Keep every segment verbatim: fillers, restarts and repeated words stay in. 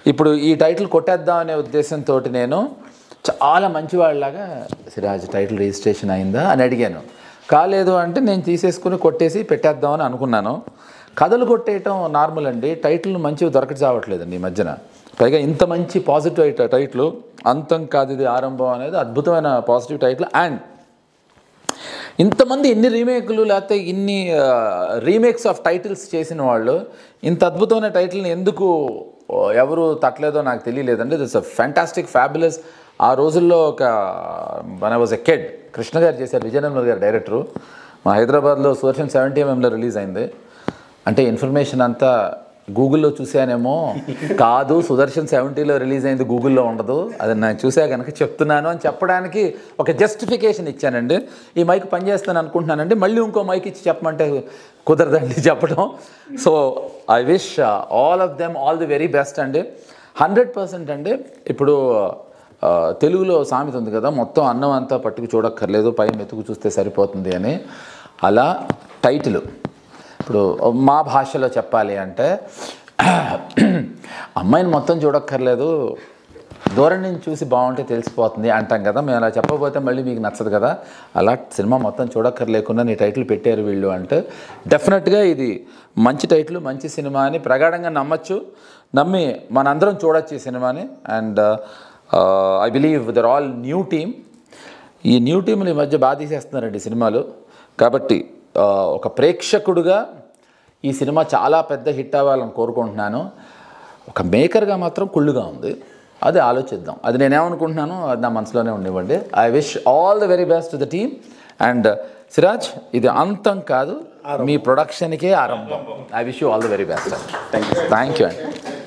ఇప్పుడు ఈ టైటిల్ కొట్టేద్దాం అనే ఉద్దేశంతో నేను చాలా మంచివాళ్ళలాగా సిరాజ్ టైటిల్ రిజిస్ట్రేషన్ అయిందా అని అడిగాను. కాలేదు అంటే నేను తీసేసుకుని కొట్టేసి పెట్టేద్దామని అనుకున్నాను. కథలు కొట్టేయటం నార్మల్ అండి, టైటిల్ మంచివి దొరకటి చావట్లేదండి ఈ మధ్యన. పైగా ఇంత మంచి పాజిటివ్ టైటిల్ అంతం కాదిది ఆరంభం అనేది అద్భుతమైన పాజిటివ్ టైటిల్. అండ్ ఇంతమంది ఇన్ని రీమేక్లు లేకపోతే ఇన్ని రీమేక్స్ ఆఫ్ టైటిల్స్ చేసిన వాళ్ళు ఇంత అద్భుతమైన టైటిల్ని ఎందుకు ఎవరు తట్టలేదో నాకు తెలియలేదండి. దిట్స్ అ ఫ్యాంటాస్టిక్ ఫ్యాబులస్. ఆ రోజుల్లో ఒక మన వాజ్ ఎ కిడ్ కృష్ణ గారు చేశారు, విజయనగర్ గారు డైరెక్టరు. మా హైదరాబాద్లో సుదర్శన్ సెవెంటీ ఎంఎంలో రిలీజ్ అయింది. అంటే ఇన్ఫర్మేషన్ అంతా గూగుల్లో చూశానేమో, కాదు సుదర్శన్ సెవెంటీలో రిలీజ్ అయింది గూగుల్లో ఉండదు, అది నేను చూసా కనుక చెప్తున్నాను అని చెప్పడానికి ఒక జస్టిఫికేషన్ ఇచ్చానండి. ఈ మైక్ పనిచేస్తాను అనుకుంటున్నానండి, మళ్ళీ ఇంకో మైక్ ఇచ్చి చెప్పమంటే కుదరదండి చెప్పడం. So I wish all of them all the very best అండి. హండ్రెడ్ పర్సెంట్ అండి. ఇప్పుడు తెలుగులో సామెత ఉంది కదా, మొత్తం అన్నం అంతా పట్టుకు చూడక్కర్లేదు, పై మెతుకు చూస్తే సరిపోతుంది అని. అలా టైటిల్ ఇప్పుడు మా భాషలో చెప్పాలి అంటే అమ్మాయిని మొత్తం చూడక్కర్లేదు, దూరం నుంచి చూసి బాగుంటే తెలిసిపోతుంది అంటాం కదా. మేము అలా చెప్పకపోతే మళ్ళీ మీకు నచ్చదు కదా. అలా సినిమా మొత్తం చూడక్కర్లేకుండా నీ టైటిల్ పెట్టారు వీళ్ళు అంటే డెఫినెట్గా ఇది మంచి టైటిల్, మంచి సినిమా అని ప్రగాఢంగా నమ్మచ్చు. నమ్మి మనందరం చూడొచ్చు ఈ సినిమాని. And I believe they're all new team. ఈ న్యూ టీంలు ఈ మధ్య బాగా తీసేస్తున్నారండి సినిమాలు. కాబట్టి ఒక ప్రేక్షకుడుగా ఈ సినిమా చాలా పెద్ద హిట్ అవ్వాలని కోరుకుంటున్నాను. ఒక మేకర్గా మాత్రం కుళ్ళుగా ఉంది, అది ఆలోచిద్దాం. అది నేనేమనుకుంటున్నాను అది నా మనసులోనే ఉండివ్వండి. I wish all the very best to the team. And Siraj, ఇది అంతం కాదు, మీ ప్రొడక్షన్కే ఆరంభం. I wish you all the very best. Thank you అండి.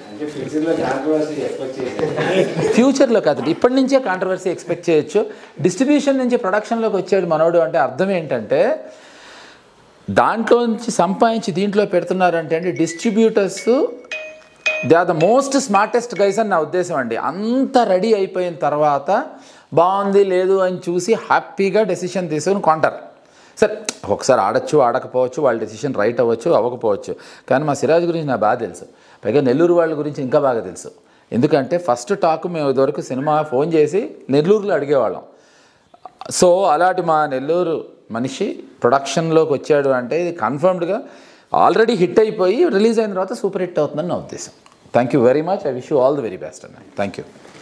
ఫ్యూచర్లో కాదు, ఇప్పటి నుంచే కాంట్రవర్సీ ఎక్స్పెక్ట్ చేయొచ్చు. డిస్ట్రిబ్యూషన్ నుంచి ప్రొడక్షన్లోకి వచ్చాడు మనోడు అంటే అర్థం ఏంటంటే దాంట్లో నుంచి సంపాదించి దీంట్లో పెడుతున్నారంటే అండి distributors they are the most smartest guys అని నా ఉద్దేశం అండి. అంత రెడీ అయిపోయిన తర్వాత బాగుంది లేదు అని చూసి హ్యాపీగా డెసిషన్ తీసుకొని కొంటారు. సరే ఒకసారి ఆడచ్చు ఆడకపోవచ్చు, వాళ్ళ డెసిషన్ రైట్ అవ్వచ్చు అవ్వకపోవచ్చు. కానీ మా సిరాజ్ గురించి నాకు బాగా తెలుసు, పైగా నెల్లూరు వాళ్ళ గురించి ఇంకా బాగా తెలుసు. ఎందుకంటే ఫస్ట్ టాక్ మేము ఇదివరకు సినిమా ఫోన్ చేసి నెల్లూరులో అడిగేవాళ్ళం. సో అలాంటి మా నెల్లూరు మనిషి ప్రొడక్షన్లోకి వచ్చాడు అంటే ఇది కన్ఫర్మ్డ్గా ఆల్రెడీ హిట్ అయిపోయి రిలీజ్ అయిన తర్వాత సూపర్ హిట్ అవుతుందని నా ఉద్దేశం. Thank you very much. I wish you all the very best అన్న. Thank you.